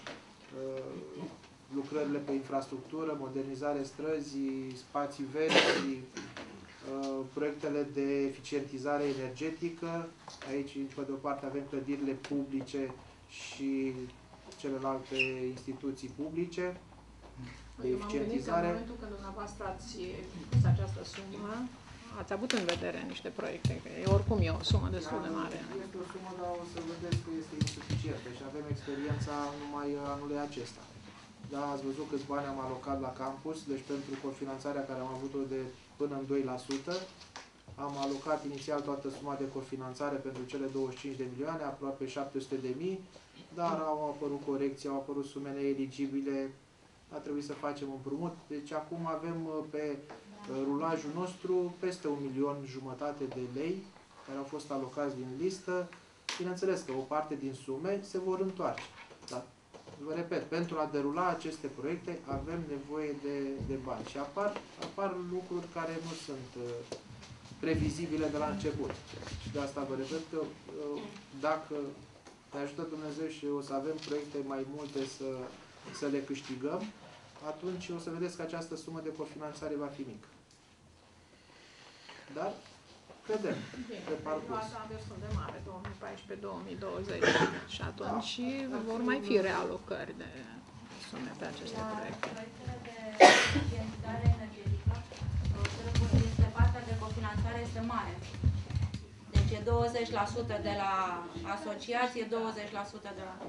lucrările pe infrastructură, modernizare străzii, spații verzi, proiectele de eficientizare energetică. Aici, pe de o parte, avem clădirile publice și celelalte instituții publice de eficientizare. În momentul când dumneavoastră ați pus această sumă, ați avut în vedere niște proiecte, că e oricum e o sumă destul de mare. Este o sumă, dar o să vedeți că este insuficientă și avem experiența numai anului acesta. Da, ați văzut câți bani am alocat la campus, deci pentru cofinanțarea care am avut-o de până în 2%, am alocat inițial toată suma de cofinanțare pentru cele 25 de milioane, aproape 700.000, dar au apărut corecții, au apărut sume neeligibile, a trebuit să facem împrumut. Deci acum avem pe rulajul nostru peste 1,5 milion de lei care au fost alocați din listă. Bineînțeles că o parte din sume se vor întoarce. Dar, vă repet, pentru a derula aceste proiecte avem nevoie de bani și apar lucruri care nu sunt previzibile de la început. Și de asta vă repet că dacă ne ajută Dumnezeu și o să avem proiecte mai multe să le câștigăm, atunci o să vedeți că această sumă de cofinanțare va fi mică. Dar credem pe parcurs. Asta destul de mare, 2014-2020 și atunci vor mai fi realocări de sume pe aceste proiecte. Proiectele de eficientizare energetică, partea de cofinanțare este mare. Deci e 20% de la asociație, 20% de la...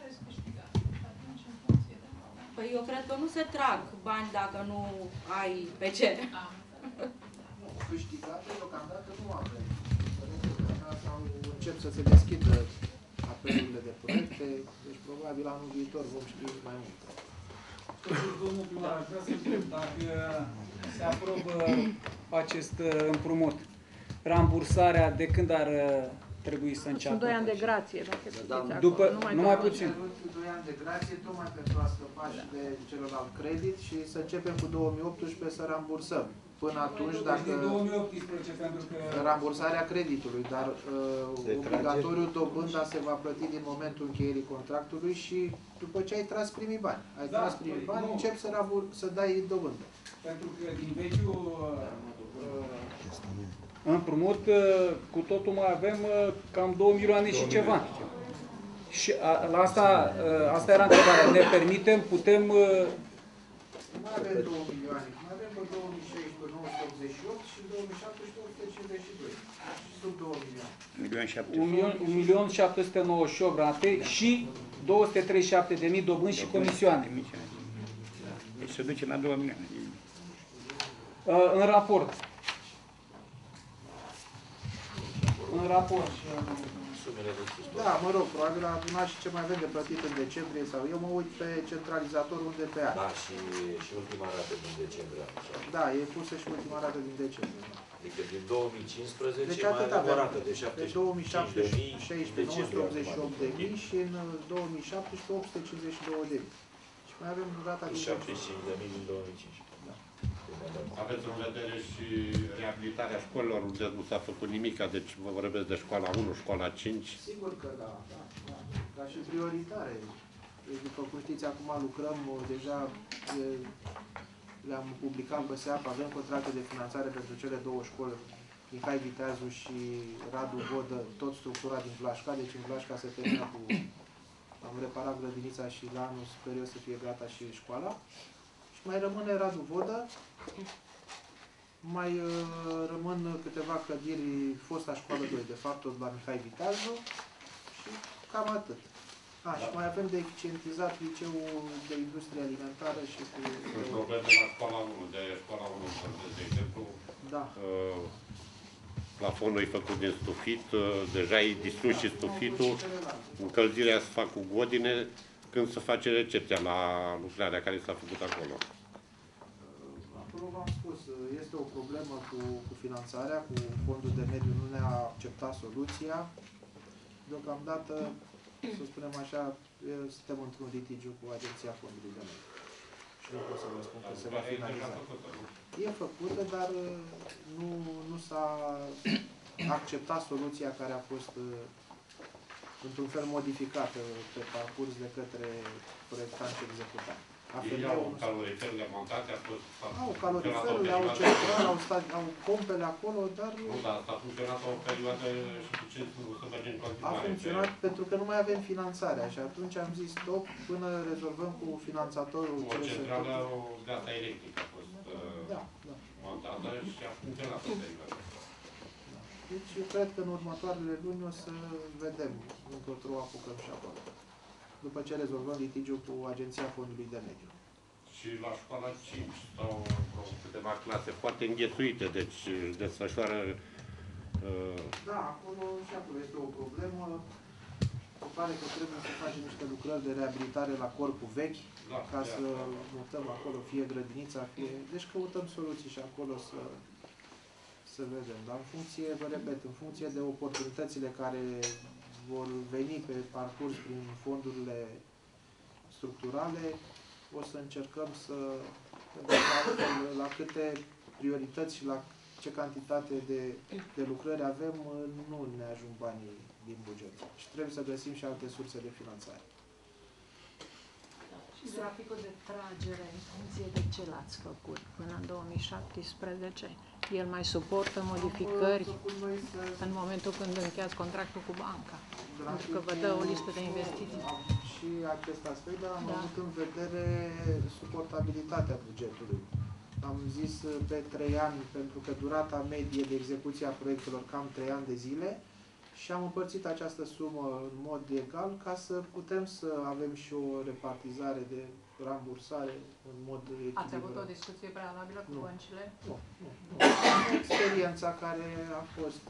Păi eu cred că nu se trag bani dacă nu ai pe ce. Câștigate, deocamdată nu avem. Încep să se deschidă apelurile de proiecte, deci probabil anul viitor vom ști mai mult. Domnul primar, aș vrea să întreb dacă se aprobă acest împrumut. Rambursarea de când ar trebui să înceapă? Sunt 2 ani de grație, dacă știți După, acolo. numai puțin. 2 ani de grație, tocmai pentru a scăpa și de celălalt credit și să începem cu 2018 să rambursăm. Până atunci, dacă... Din 2018, pentru că... Rambursarea creditului, dar obligatoriu dobânda se va plăti din momentul încheierii contractului și după ce ai tras primii bani. Ai tras primii bani, începi să dai dobândă. Pentru că din vechiul împrumut, cu totul mai avem cam 2 milioane și ceva. Și la asta era întrebarea. Ne permitem, putem... Nu avem 2 milioane, mai avem pe 2016 988 și 2017 852. Sub 2 milioane. 1.798 rate și 237.000 dobânzi și comisioane. Deci se duce la 2 milioane. În raport. În raport. Da, mă rog, probabil a adunat și ce mai avem de plătit în decembrie sau eu mă uit pe centralizator unde pe an. Da, și ultima rată din decembrie. Da, e pusă și ultima rată din decembrie. Adică din 2015 deci mai avem o rată de 75.000 2016 și în 2017 852.000. Și mai avem rata din 75.000 din 2015. Da. Aveți în vedere și reabilitarea școlilor unde nu s-a făcut nimic, deci vă vorbesc de școala 1, școala 5. Sigur că da, ca și prioritare. Deci, după cum știți, acum lucrăm, deja le-am publicat pe SEAP, avem contracte de finanțare pentru cele 2 școli, Mihai Viteazu și Radu Vodă, tot structura din Vlașca, deci în Vlașca se termină cu... Am reparat grădinița și la anul superior să fie gata și școala. Și mai rămâne Radu Vodă, mai rămân câteva clădiri, fosta școală 2, de fapt, tot la Mihai Viteazu și cam atât. Și mai avem de eficientizat liceul de industrie alimentară și cu... Sunt probleme la școala 1, de școala 1, de exemplu. Da. Plafonul e făcut din stufit, deja e distrus și stufitul, încălzirea se fac cu godine, când se face recepția la lucrarea care s-a făcut acolo. Acolo v-am spus, este o problemă cu finanțarea, cu fondul de mediu nu ne-a acceptat soluția. Deocamdată, să spunem așa, suntem într-un litigiu cu Agenția Fondului de Mediu. Și nu pot să vă spun că se va finaliza. E făcută, dar nu s-a acceptat soluția care a fost într-un fel modificată pe parcurs de către proiectant și executant. Ei au caloriferele montate, au caloriferele, au central, au pompele acolo, dar... Nu, dar a funcționat o perioadă și să mergem în continuare. A funcționat pentru că nu mai avem finanțarea și atunci am zis stop până rezolvăm cu finanțatorul. O centrală de asta electrică a fost montată și a funcționat o perioadă. Deci eu cred că în următoarele luni o să vedem încotro apucăm și acolo. După ce rezolvăm litigiul cu Agenția Fondului de Mediu. Și la școala 5 sau câteva clase foarte înghețuite, deci desfășoară... Da, și acolo este o problemă. Se pare că trebuie să facem niște lucrări de reabilitare la corpul vechi, ca să mutăm acolo fie grădinița, fie... Deci căutăm soluții și acolo să vedem. Dar în funcție, vă repet, în funcție de oportunitățile care vor veni pe parcurs prin fondurile structurale, o să încercăm să la câte priorități și la ce cantitate de lucrări avem, nu ne ajung banii din buget. Și trebuie să găsim și alte surse de finanțare. Și graficul de tragere, în funcție de ce l-ați făcut până în 2017, el mai suportă modificări în momentul când încheiați contractul cu banca? Pentru că vă dă o listă de investiții. Și acest aspect, dar am avut în vedere suportabilitatea bugetului. Am zis pe 3 ani, pentru că durata medie de execuție a proiectelor cam 3 ani de zile, și am împărțit această sumă în mod egal ca să putem să avem și o repartizare de rambursare în mod echilibrat. Ați avut o discuție prealabilă cu băncile? Nu. Experiența care a fost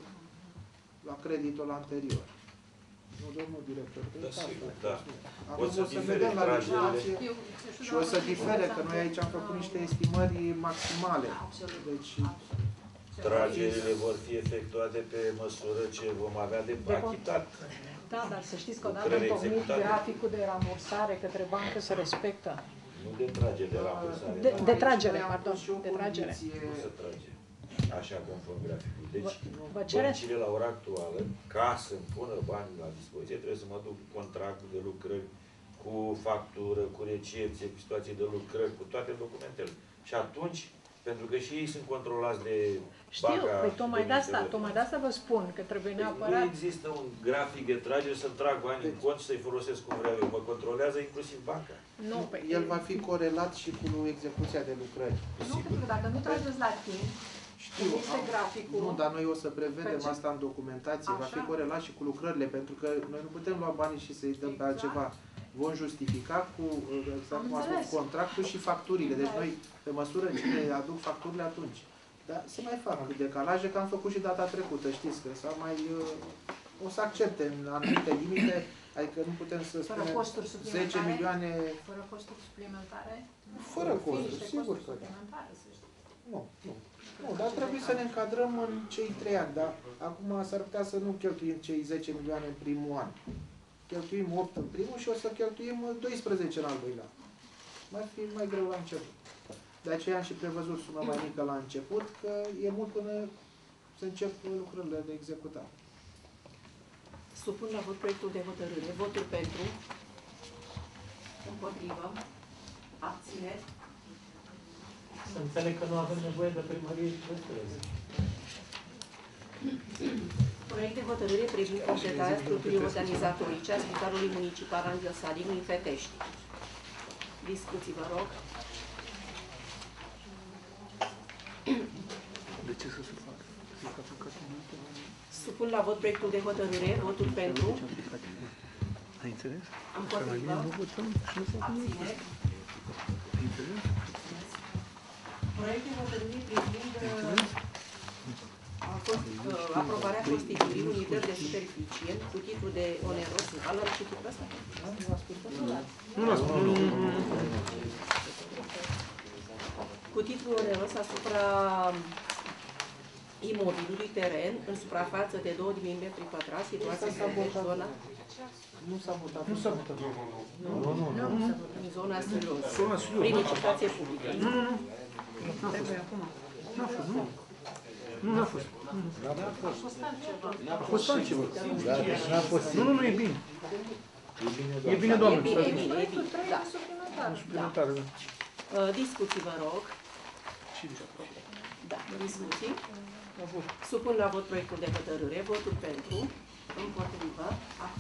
la creditul anterior. Nu, domnul director. Da, sigur, da. O să vedem la legislație și o să difere, că noi aici am făcut niște estimări maximale. Deci, tragerile vor fi efectuate pe măsură ce vom avea de achitat. Da, dar să știți că odată întocmit graficul de rambursare către bancă se respectă. Nu de tragere de rambursare. De tragere, pardon, de tragere. Nu se trage. Așa conform graficului. Deci, băncile la ora actuală, ca să-mi pună banii la dispoziție, trebuie să mă duc cu contractul de lucrări, cu factură, cu recepție, cu situații de lucrări, cu toate documentele. Și atunci, pentru că și ei sunt controlați de banca... Știu, păi tocmai de asta vă spun că trebuie neapărat... Nu există un grafic de tragere să-mi trag banii în cont și să-i folosesc cum vreau eu. Mă controlează inclusiv banca. Nu, el va fi corelat și cu execuția de lucrări. Nu, pentru că dacă nu trageți la timp, știu, nu, dar noi o să prevedem asta în documentație, va fi corelat și cu cum pentru că noi nu putem lua banii și să-i dăm pe altceva. Vom justifica cu, exact cum a spus, contractul și facturile. Deci noi, pe măsură ce ne aduc facturile atunci. Dar se mai fac decalaje, că am făcut și data trecută, știți că s-a mai... O să accepte în anumite limite, adică nu putem să spunem 10 milioane... Fără costuri suplimentare? Fără costuri, sigur că nu. Nu, dar trebuie să ne încadrăm în cei 3 ani, dar acum s-ar putea să nu cheltuim cei 10 milioane în primul an. Cheltuim 8 în primul și o să cheltuim 12 în al doilea. Mai fi mai greu la început. De aceea am și prevăzut sumă mai mică la început, că e mult până să încep lucrările de executare. Supun la vot proiectul de hotărâre. Voturi pentru, împotrivă, abțineri. Să înțeleg că nu avem nevoie de primărie și păstreze. Proiect de hotărâre privind completarea structurii organizatorice a Spitalului Municipal Angel Salim din Fetești. Discuții, vă rog. De ce să se facă? Supun la vot proiectul de hotărâre. Votul pentru, Ai înțeles? Împotrivă. Abțineri. Proiect de hotărâre privind aprobarea constituirii unități de superficie cu titlu de oneros. L-am citit pe asta? Nu l-a spus. Cu titlu oneros asupra imobilului teren în suprafață de 2000 m2, situație în zona. Nu s-a votat. Nu s-a votat. Nu. În zona Silios. Prin licitație publică. Nu. Trebuie acum. N-a fost, nu. Nu a fost. A fost altceva. Nu, e bine. E bine, doamnă. E bine. Da. Suplimentară, da. Discuții, vă rog. Da, discuții. Supun la vot proiectul de hotărâre. Votul pentru, împotrivă,